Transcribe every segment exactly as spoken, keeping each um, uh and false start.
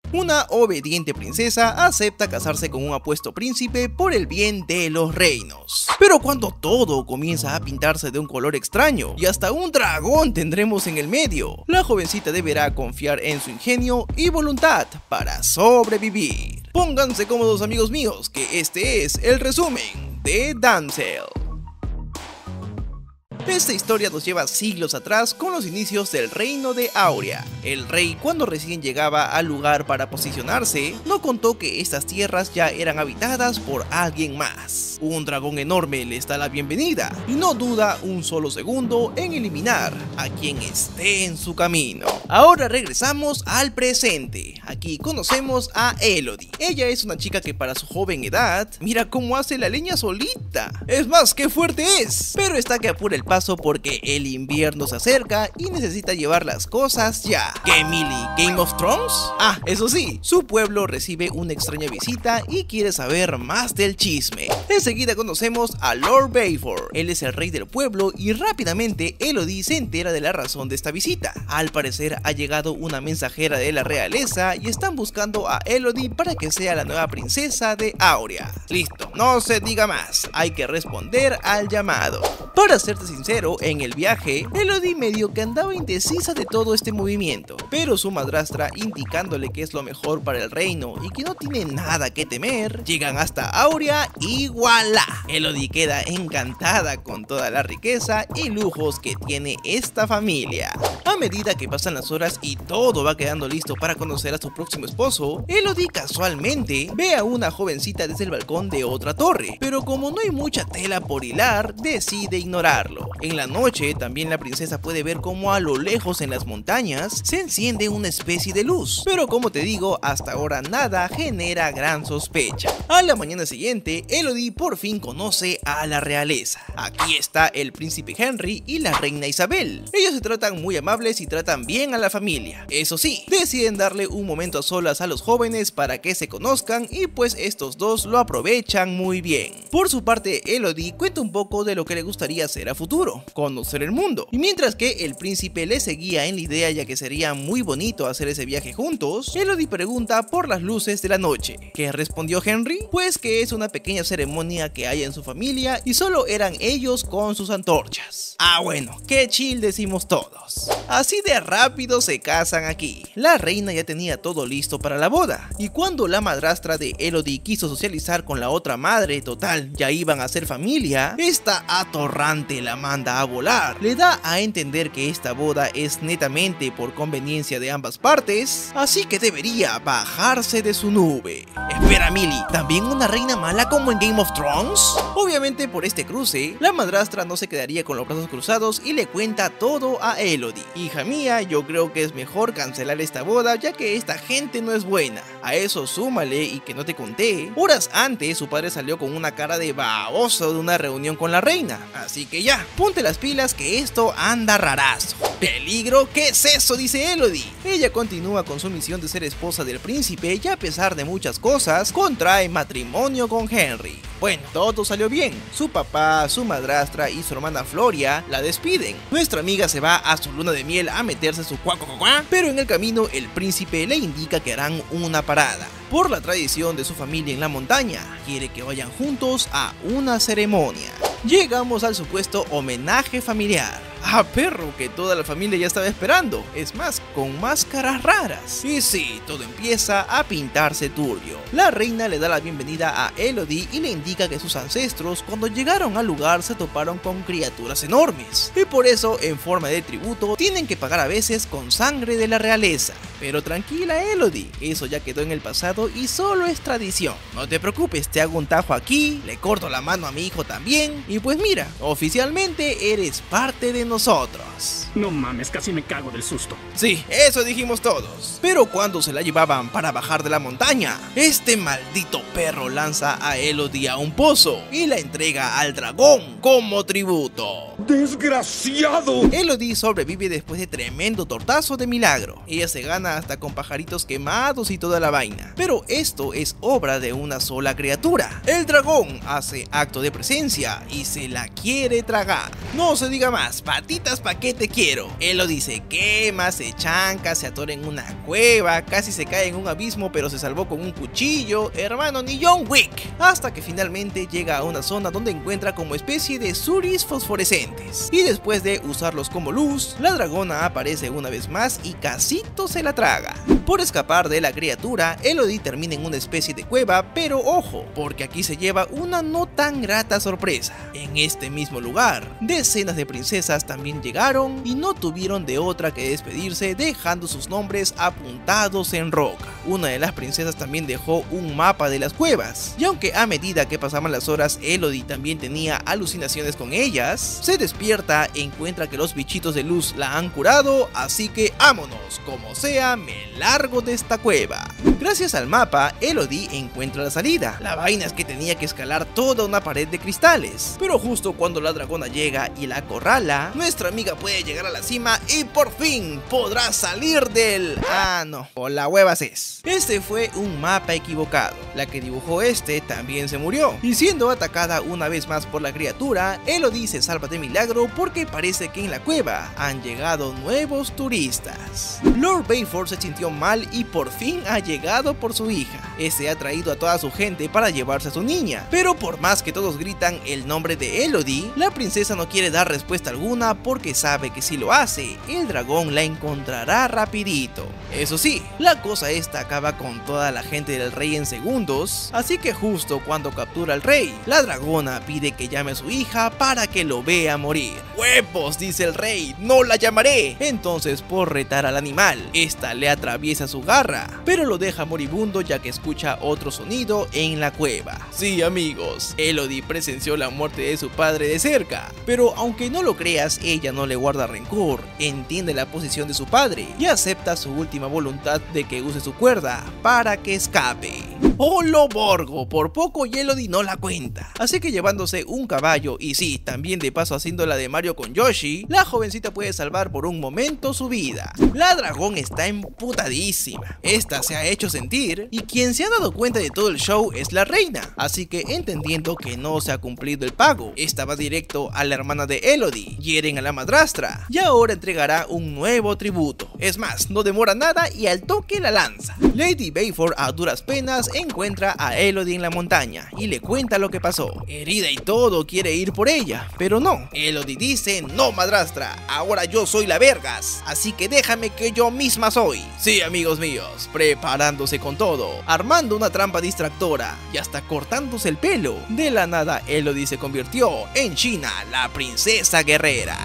Una obediente princesa acepta casarse con un apuesto príncipe por el bien de los reinos. Pero cuando todo comienza a pintarse de un color extraño y hasta un dragón tendremos en el medio, la jovencita deberá confiar en su ingenio y voluntad para sobrevivir. Pónganse cómodos, amigos míos, que este es el resumen de Damsel. Esta historia nos lleva siglos atrás con los inicios del reino de Aurea. El rey, cuando recién llegaba al lugar para posicionarse, no contó que estas tierras ya eran habitadas por alguien más. Un dragón enorme les da la bienvenida y no duda un solo segundo en eliminar a quien esté en su camino. Ahora regresamos al presente. Aquí conocemos a Elodie. Ella es una chica que para su joven edad, mira cómo hace la leña solita. Es más, qué fuerte es. Pero está que apura el paso porque el invierno se acerca y necesita llevar las cosas ya. ¿Qué, Millie? ¿Game of Thrones? Ah, eso sí, su pueblo recibe una extraña visita y quiere saber más del chisme. Enseguida conocemos a Lord Baleford. Él es el rey del pueblo y rápidamente Elodie se entera de la razón de esta visita. Al parecer ha llegado una mensajera de la realeza y están buscando a Elodie para que sea la nueva princesa de Aurea. Listo, no se diga más, hay que responder al llamado. Para serte sincero, en el viaje, Elodie medio que andaba indecisa de todo este movimiento, pero su madrastra, indicándole que es lo mejor para el reino y que no tiene nada que temer, llegan hasta Aurea y ¡voilá! Elodie queda encantada con toda la riqueza y lujos que tiene esta familia. A medida que pasan las horas y todo va quedando listo para conocer a su próximo esposo, Elodie casualmente ve a una jovencita desde el balcón de otra torre, pero como no hay mucha tela por hilar, decide ignorarlo. En la noche también la princesa puede ver cómo a lo lejos en las montañas se enciende una especie de luz, pero como te digo, hasta ahora nada genera gran sospecha. A la mañana siguiente, Elodie por fin conoce a la realeza. Aquí está el príncipe Henry y la reina Isabel. Ellos se tratan muy amables y tratan bien a la familia. Eso sí, deciden darle un momento a solas a los jóvenes para que se conozcan y pues estos dos lo aprovechan muy bien. Por su parte, Elodie cuenta un poco de lo que le gustaría hacer a futuro, conocer el mundo. Y mientras que el príncipe le seguía en la idea ya que sería muy bonito hacer ese viaje juntos, Elodie pregunta por las luces de la noche. ¿Qué respondió Henry? Pues que es una pequeña ceremonia que hay en su familia y solo eran ellos con sus antorchas. Ah bueno, qué chill decimos todos. Así de rápido se casan aquí. La reina ya tenía todo listo para la boda, y cuando la madrastra de Elodie quiso socializar con la otra madre, total, ya iban a ser familia, esta atorrante la manda a volar. Le da a entender que esta boda es netamente por conveniencia de ambas partes, así que debería bajarse de su nube. Espera, Millie, ¿también una reina mala como en Game of Thrones? Obviamente por este cruce, la madrastra no se quedaría con los brazos cruzados y le cuenta todo a Elodie. Hija mía, yo creo que es mejor cancelar esta boda ya que esta gente no es buena. A eso súmale y que no te conté, horas antes su padre salió con una cara de baboso de una reunión con la reina. Así que ya, ponte las pilas que esto anda rarazo. ¿Peligro? ¿Qué es eso?, dice Elodie. Ella continúa con su misión de ser esposa del príncipe y a pesar de muchas cosas, contrae matrimonio con Henry. Bueno, todo salió bien. Su papá, su madrastra y su hermana Floria la despiden. Nuestra amiga se va a su luna de miel a meterse su cuacuacuá, pero en el camino el príncipe le indica que harán una parada. Por la tradición de su familia en la montaña, quiere que vayan juntos a una ceremonia. Llegamos al supuesto homenaje familiar. Ah, perro, que toda la familia ya estaba esperando, es más, con máscaras raras. Y sí, todo empieza a pintarse turbio. La reina le da la bienvenida a Elodie y le indica que sus ancestros cuando llegaron al lugar se toparon con criaturas enormes, y por eso en forma de tributo tienen que pagar a veces con sangre de la realeza. Pero tranquila, Elodie, eso ya quedó en el pasado y solo es tradición. No te preocupes, te hago un tajo aquí, le corto la mano a mi hijo también, y pues mira, oficialmente eres parte de nosotros. No mames, casi me cago del susto. Sí, eso dijimos todos. Pero cuando se la llevaban para bajar de la montaña, este maldito perro lanza a Elodie a un pozo y la entrega al dragón como tributo. ¡Desgraciado! Elodie sobrevive después de tremendo tortazo de milagro. Ella se gana hasta con pajaritos quemados y toda la vaina. Pero esto es obra de una sola criatura. El dragón hace acto de presencia y se la quiere tragar. No se diga más, ¿para patitas pa' qué te quiero. Elodie se quema, se chanca, se atora en una cueva, casi se cae en un abismo pero se salvó con un cuchillo, hermano, ni John Wick. Hasta que finalmente llega a una zona donde encuentra como especie de suris fosforescentes. Y después de usarlos como luz, la dragona aparece una vez más y casito se la traga. Por escapar de la criatura, Elodie termina en una especie de cueva, pero ojo, porque aquí se lleva una no tan grata sorpresa. En este mismo lugar, decenas de princesas también llegaron y no tuvieron de otra que despedirse dejando sus nombres apuntados en roca. Una de las princesas también dejó un mapa de las cuevas, y aunque a medida que pasaban las horas Elodie también tenía alucinaciones con ellas, se despierta e encuentra que los bichitos de luz la han curado, así que vámonos, como sea, me largo de esta cueva. Gracias al mapa, Elodie encuentra la salida. La vaina es que tenía que escalar toda una pared de cristales, pero justo cuando la dragona llega y la acorrala, nuestra amiga puede llegar a la cima y por fin podrá salir del... Ah no, o la huevas es. Este fue un mapa equivocado. La que dibujó este también se murió, y siendo atacada una vez más por la criatura, Elodie se salva de milagro porque parece que en la cueva han llegado nuevos turistas. Lord Bayford se sintió mal y por fin ha llegado por su hija. Este ha traído a toda su gente para llevarse a su niña, pero por más que todos gritan el nombre de Elodie, la princesa no quiere dar respuesta alguna porque sabe que si lo hace, el dragón la encontrará rapidito. Eso sí, la cosa esta acaba con toda la gente del rey en segundos, así que justo cuando captura al rey, la dragona pide que llame a su hija para que lo vea morir. ¡Huevos!, dice el rey, ¡no la llamaré! Entonces, por retar al animal, esta le atraviesa su garra, pero lo deja moribundo ya que escucha otro sonido en la cueva. Sí, amigos, Elodie presenció la muerte de su padre de cerca, pero aunque no lo creas, ella no le guarda rencor, entiende la posición de su padre y acepta su última voluntad de que use su cuerda para que escape. ¡Holo Borgo! Por poco Elodie no la cuenta, así que llevándose un caballo y sí, también de paso haciendo la de Mario con Yoshi, la jovencita puede salvar por un momento su vida. La dragón está emputadísima, esta se ha hecho sentir y quien se ha dado cuenta de todo el show es la reina, así que entendiendo que no se ha cumplido el pago, esta va directo a la hermana de Elodie, hieren a la madrastra y ahora entregará un nuevo tributo. Es más, no demora nada y al toque la lanza. Lady Bayford a duras penas encuentra a Elodie en la montaña y le cuenta lo que pasó. Herida y todo quiere ir por ella, pero no. Elodie dice: no madrastra, ahora yo soy la vergas, así que déjame que yo misma soy. Sí, amigos míos, preparándose con todo, armando una trampa distractora y hasta cortándose el pelo. De la nada Elodie se convirtió en China, la princesa guerrera.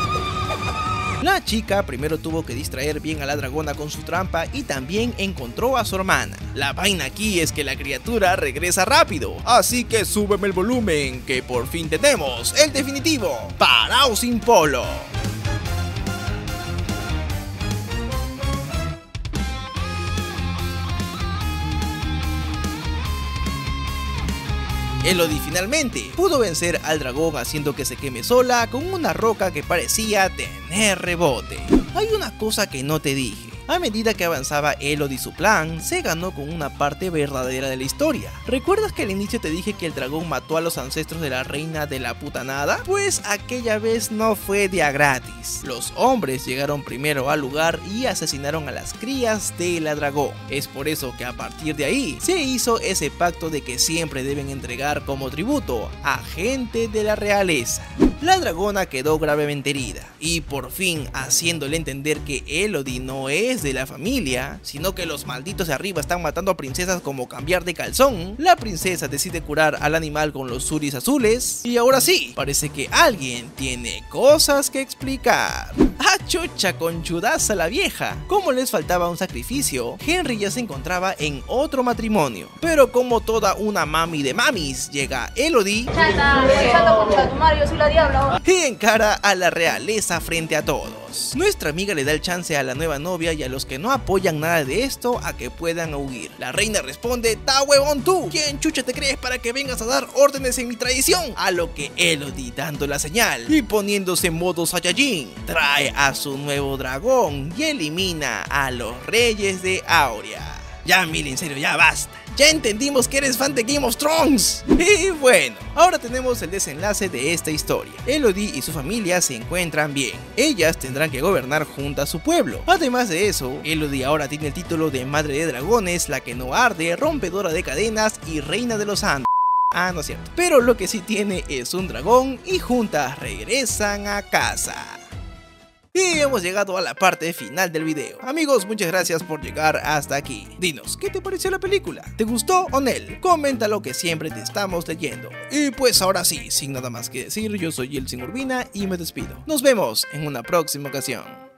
La chica primero tuvo que distraer bien a la dragona con su trampa y también encontró a su hermana. La vaina aquí es que la criatura regresa rápido, así que súbeme el volumen que por fin tenemos el definitivo Parao sin Polo. Elodie finalmente pudo vencer al dragón haciendo que se queme sola con una roca que parecía tener rebote. Hay una cosa que no te dije. A medida que avanzaba Elodie su plan, se ganó con una parte verdadera de la historia. ¿Recuerdas que al inicio te dije que el dragón mató a los ancestros de la reina de la puta nada? Pues aquella vez no fue de a gratis. Los hombres llegaron primero al lugar y asesinaron a las crías de la dragón. Es por eso que a partir de ahí se hizo ese pacto de que siempre deben entregar como tributo a gente de la realeza. La dragona quedó gravemente herida y por fin haciéndole entender que Elodie no es de la familia, sino que los malditos de arriba están matando a princesas como cambiar de calzón, la princesa decide curar al animal con los suris azules y ahora sí, parece que alguien tiene cosas que explicar. ¡Ah, chucha conchudaza la vieja! Como les faltaba un sacrificio, Henry ya se encontraba en otro matrimonio, pero como toda una mami de mamis, llega Elodie Chata, chata concha tu madre, yo soy la diabla. y encara a la realeza frente a todos. Nuestra amiga le da el chance a la nueva novia y a los que no apoyan nada de esto a que puedan huir. La reina responde: ¡ta huevón tú! ¿Quién chucha te crees para que vengas a dar órdenes en mi tradición? A lo que Elodie, dando la señal y poniéndose en modo Saiyajin, trae a su nuevo dragón y elimina a los reyes de Aurea. Ya, Millie, en serio, ya basta. Ya entendimos que eres fan de Game of Thrones. Y bueno, ahora tenemos el desenlace de esta historia. Elodie y su familia se encuentran bien. Ellas tendrán que gobernar junto a su pueblo. Además de eso, Elodie ahora tiene el título de Madre de Dragones, la que no arde, rompedora de cadenas y reina de los Andes. Ah, no es cierto. Pero lo que sí tiene es un dragón y juntas regresan a casa. Y hemos llegado a la parte final del video. Amigos, muchas gracias por llegar hasta aquí. Dinos, ¿qué te pareció la película? ¿Te gustó o no? Coméntalo, que siempre te estamos leyendo. Y pues ahora sí, sin nada más que decir, yo soy Yeltsin Urbina y me despido. Nos vemos en una próxima ocasión.